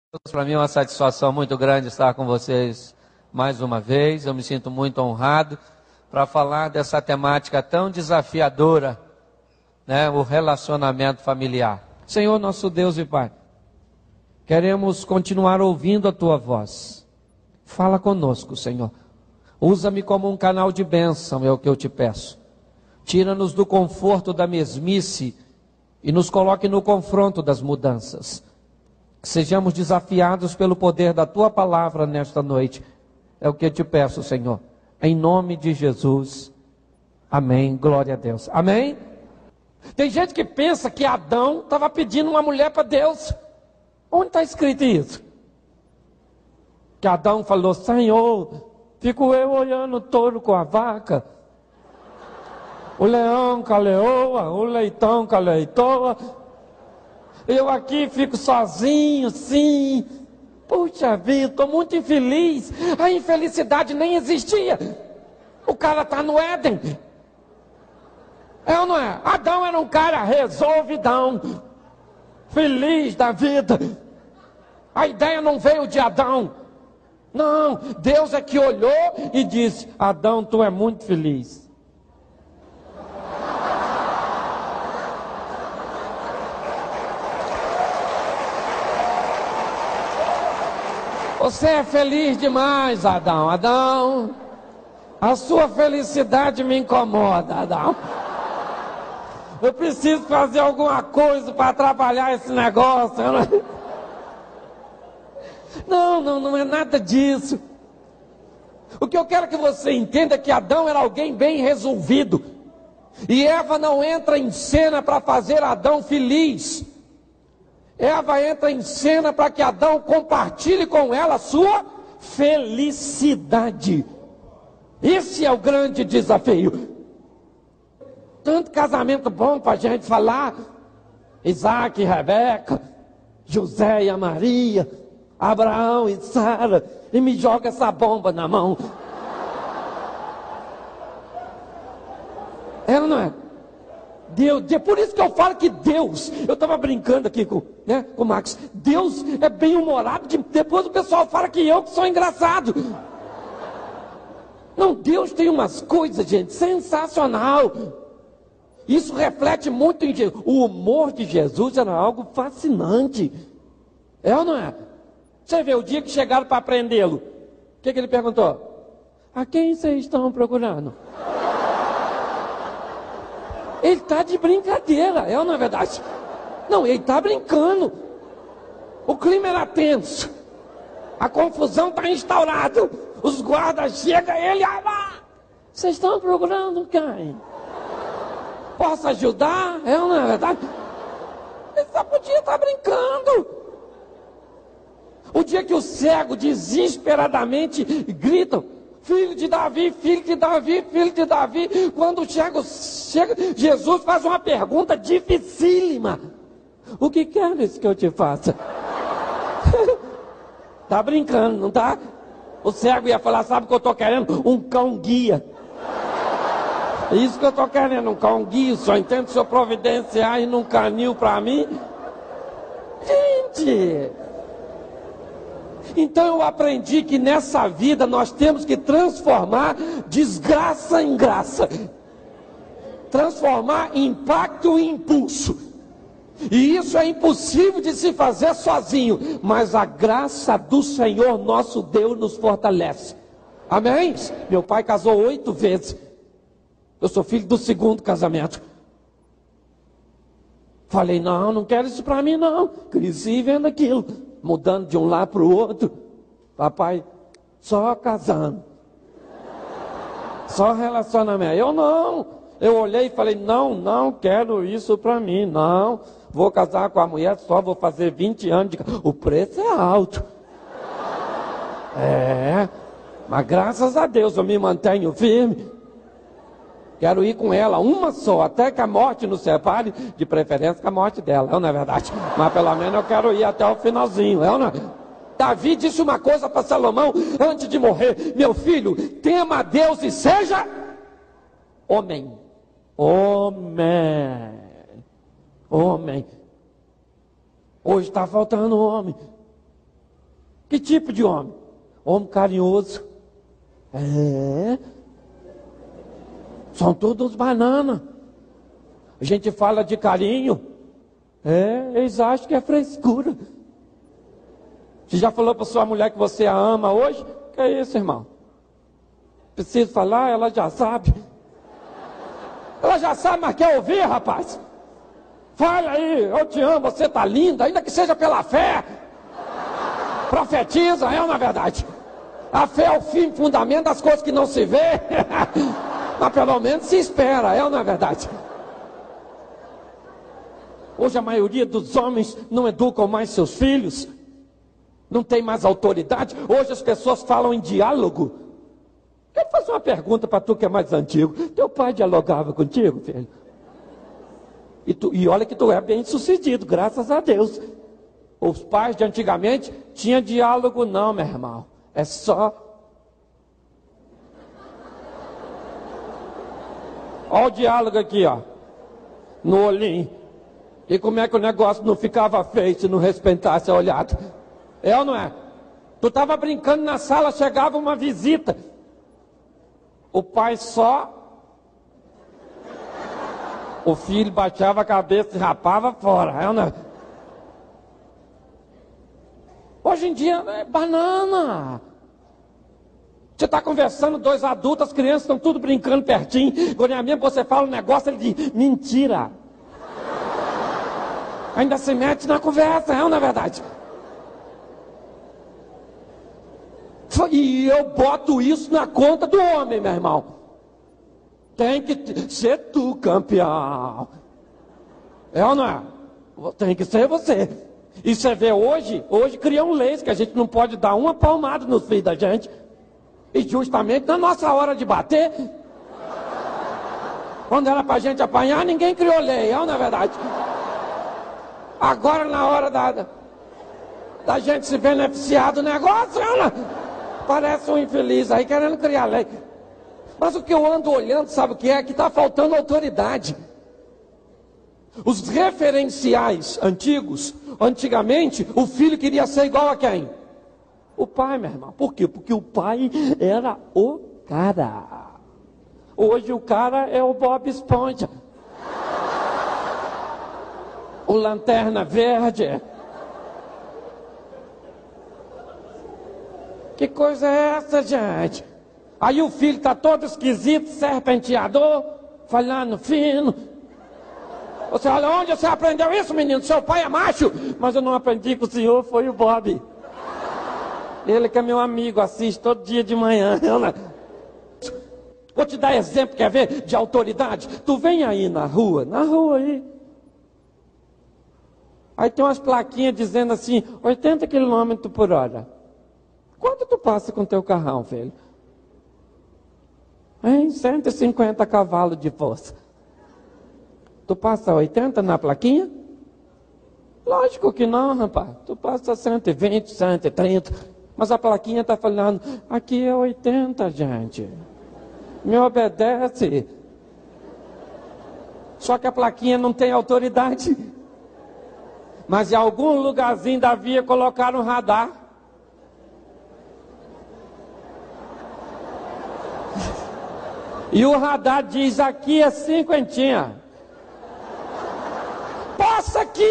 Para mim é uma satisfação muito grande estar com vocês mais uma vez. Eu me sinto muito honrado para falar dessa temática tão desafiadora, né? O relacionamento familiar. Senhor, nosso Deus e Pai, queremos continuar ouvindo a Tua voz. Fala conosco, Senhor. Usa-me como um canal de bênção, é o que eu te peço. Tira-nos do conforto da mesmice e nos coloque no confronto das mudanças. Que sejamos desafiados pelo poder da Tua palavra nesta noite. É o que eu te peço, Senhor. Em nome de Jesus. Amém. Glória a Deus. Amém? Tem gente que pensa que Adão estava pedindo uma mulher para Deus. Onde está escrito isso? Que Adão falou: Senhor, fico eu olhando o touro com a vaca, o leão com a leoa, o leitão com a leitoa. Eu aqui fico sozinho, sim. Puxa vida, estou muito infeliz. A infelicidade nem existia. O cara está no Éden. É ou não é? Adão era um cara resolvidão, feliz da vida. A ideia não veio de Adão. Não, Deus é que olhou e disse: Adão, tu é muito feliz. Você é feliz demais, Adão. Adão, a sua felicidade me incomoda, Adão. Eu preciso fazer alguma coisa para atrapalhar esse negócio. Não é nada disso. O que eu quero que você entenda é que Adão era alguém bem resolvido. E Eva não entra em cena para fazer Adão feliz. Eva entra em cena para que Adão compartilhe com ela a sua felicidade. Esse é o grande desafio. Tanto casamento bom para a gente falar. Isaac e Rebeca, José e a Maria, Abraão e Sara. E me joga essa bomba na mão. É ou não é? Deus, por isso que eu falo que Deus, eu estava brincando aqui com o Max, Deus é bem humorado, depois o pessoal fala que eu que sou engraçado. Não, Deus tem umas coisas, gente, sensacional. Isso reflete muito em Jesus. O humor de Jesus era algo fascinante. É ou não é? Você vê, o dia que chegaram para prendê-lo, o que ele perguntou? A quem vocês estão procurando? Ele está de brincadeira, é ou não é verdade? Não, ele está brincando. O clima era tenso. A confusão está instaurada. Os guardas chegam, ele... Vocês estão procurando quem? Posso ajudar? É ou não é verdade? Ele só podia estar brincando. O dia que o cego desesperadamente gritam: filho de Davi, filho de Davi, filho de Davi. Quando chega, Jesus faz uma pergunta dificílima: o que queres que eu te faça? Tá brincando, não tá? O cego ia falar: sabe o que eu estou querendo? Um cão guia. É isso que eu estou querendo, um cão guia. Só entendo se eu providenciar e num canil para mim. Gente... Então eu aprendi que nessa vida nós temos que transformar desgraça em graça. Transformar impacto em impulso. E isso é impossível de se fazer sozinho. Mas a graça do Senhor nosso Deus nos fortalece. Amém? Meu pai casou 8 vezes. Eu sou filho do 2º casamento. Falei: não quero isso para mim não. Cresci vendo aquilo, mudando de um lado para o outro. Papai, só casando, só relacionamento. Eu olhei e falei: não quero isso para mim, não. Vou casar com a mulher, só vou fazer 20 anos de... O preço é alto. Mas graças a Deus eu me mantenho firme. Quero ir com ela, uma só, até que a morte nos separe, de preferência com a morte dela, é ou não é verdade? Mas pelo menos eu quero ir até o finalzinho, é ou não é? Davi disse uma coisa para Salomão antes de morrer: meu filho, tema a Deus e seja homem. Homem. Hoje está faltando homem. Que tipo de homem? Homem carinhoso. É. São todos banana. A gente fala de carinho. É, eles acham que é frescura. Você já falou para sua mulher que você a ama hoje? Que é isso, irmão? Preciso falar, ela já sabe. Ela já sabe, mas quer ouvir, rapaz? Fala aí, eu te amo, você está linda, ainda que seja pela fé. Profetiza, é ou não é verdade? A fé é o fim, fundamento das coisas que não se vê. Mas pelo menos se espera, é ou não é verdade? Hoje a maioria dos homens não educam mais seus filhos. Não tem mais autoridade. Hoje as pessoas falam em diálogo. Quero fazer uma pergunta para tu que é mais antigo. Teu pai dialogava contigo, filho? E olha que tu é bem sucedido, graças a Deus. Os pais de antigamente tinham diálogo não, meu irmão. É só... Olha o diálogo aqui, ó. No olhinho. E como é que o negócio não ficava feio se não respeitasse a olhada? É ou não é? Tu estava brincando na sala, chegava uma visita. O pai só... O filho baixava a cabeça e rapava fora. É ou não é? Hoje em dia é banana. Você está conversando, dois adultos, as crianças estão tudo brincando pertinho. Quando é mesmo você fala um negócio, ele diz, mentira. Ainda se mete na conversa, é ou não é verdade? E eu boto isso na conta do homem, meu irmão. Tem que ser tu, campeão. É ou não é? Tem que ser você. E você vê hoje criam leis que a gente não pode dar uma palmada nos filhos da gente. E justamente na nossa hora de bater, quando era pra gente apanhar, ninguém criou lei, é ou não é verdade? Agora na hora da gente se beneficiar do negócio, parece um infeliz aí querendo criar lei. Mas o que eu ando olhando, sabe o que é? Que está faltando autoridade. Os referenciais antigos, antigamente, o filho queria ser igual a quem? O pai, meu irmão. Por quê? Porque o pai era o cara. Hoje o cara é o Bob Esponja. O Lanterna Verde. Que coisa é essa, gente? Aí o filho está todo esquisito, serpenteador, falando fino. Você olha, onde você aprendeu isso, menino? Seu pai é macho. Mas eu não aprendi com o senhor, foi o Bob. Ele que é meu amigo, assiste todo dia de manhã. Vou te dar exemplo, quer ver? De autoridade. Tu vem aí na rua aí. Aí tem umas plaquinhas dizendo assim, 80 km por hora. Quanto tu passa com teu carrão, filho? Hein? 150 cavalos de força. Tu passa 80 na plaquinha? Lógico que não, rapaz. Tu passa 120, 130. Mas a plaquinha está falando, aqui é 80, gente. Me obedece. Só que a plaquinha não tem autoridade. Mas em algum lugarzinho da via colocaram um radar. E o radar diz, aqui é 50. Passa aqui,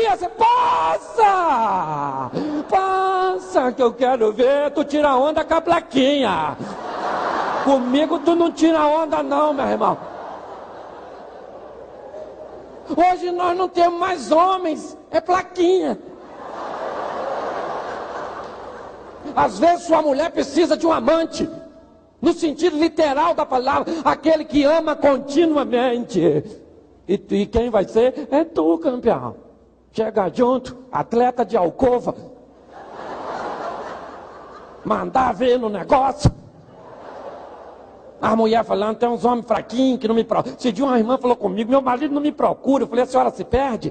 passa, que eu quero ver tu tira onda com a plaquinha. Comigo tu não tira onda não, meu irmão. Hoje nós não temos mais homens, é plaquinha. Às vezes sua mulher precisa de um amante, no sentido literal da palavra, aquele que ama continuamente. E quem vai ser? É tu, campeão. Chega junto, atleta de alcova. Mandar ver no negócio. A mulher falando, tem uns homens fraquinhos que não me procuram. Esse dia uma irmã falou comigo, meu marido não me procura. Eu falei, a senhora se perde?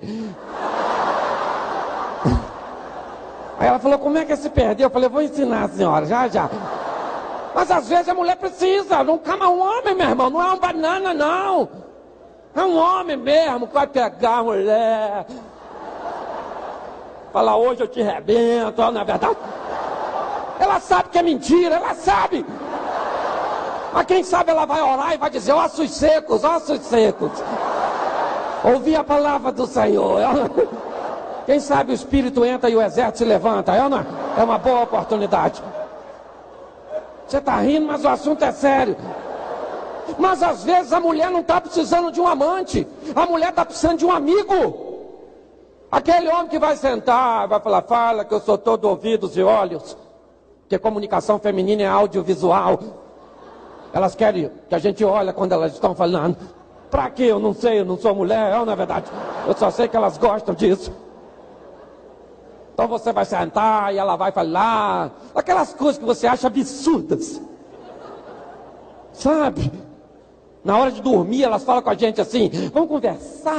Aí ela falou, como é que se perdeu? Eu falei, vou ensinar a senhora, já. Mas às vezes a mulher precisa, não cama um homem, meu irmão, não é um banana, não. É um homem mesmo que vai pegar a mulher. Falar, hoje eu te rebento, na verdade. Ela sabe que é mentira, ela sabe. Mas quem sabe ela vai orar e vai dizer, ossos secos, ossos secos. Ouvir a palavra do Senhor. Quem sabe o Espírito entra e o exército se levanta. É uma boa oportunidade. Você está rindo, mas o assunto é sério. Mas às vezes a mulher não está precisando de um amante. A mulher está precisando de um amigo. Aquele homem que vai sentar, vai falar, fala que eu sou todo ouvidos e olhos. Porque comunicação feminina é audiovisual. Elas querem que a gente olhe quando elas estão falando. Pra quê? Eu não sei, eu não sou mulher, na verdade. Eu só sei que elas gostam disso. Então você vai sentar e ela vai falar aquelas coisas que você acha absurdas. Sabe? Na hora de dormir elas falam com a gente assim, vamos conversar?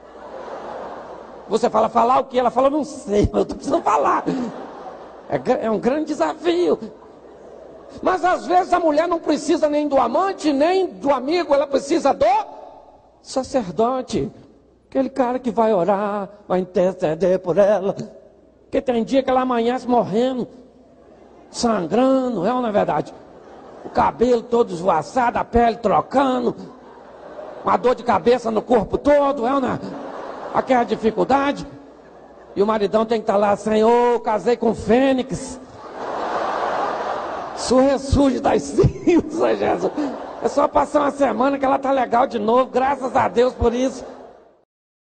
Você fala, falar o quê? Ela fala, não sei, mas eu tô precisando falar. É um grande desafio. Mas às vezes a mulher não precisa nem do amante, nem do amigo, ela precisa do sacerdote. Aquele cara que vai orar, vai interceder por ela. Porque tem dia que ela amanhece morrendo, sangrando, não é verdade? O cabelo todo esvoaçado, a pele trocando, uma dor de cabeça no corpo todo, aquela dificuldade. E o maridão tem que estar lá, Senhor, casei com Fênix. Ressurge das cinzas, Jesus. É só passar uma semana que ela tá legal de novo, graças a Deus por isso.